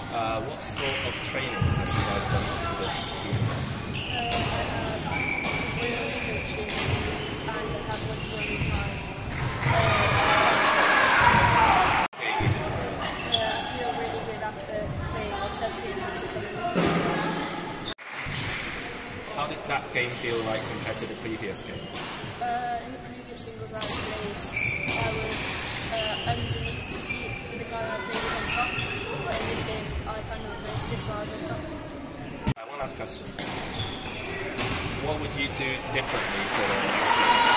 What sort of training have you guys done up to this achievement? I have Wales coaching and I have one-to-one time. I feel really good after playing a tough game to come in. How did that game feel like compared to the previous game? In the previous singles I played, I was underneath the guy I played was on top, but in this game I kind of reversed it, so I was on top. One last question. What would you do differently for the next game?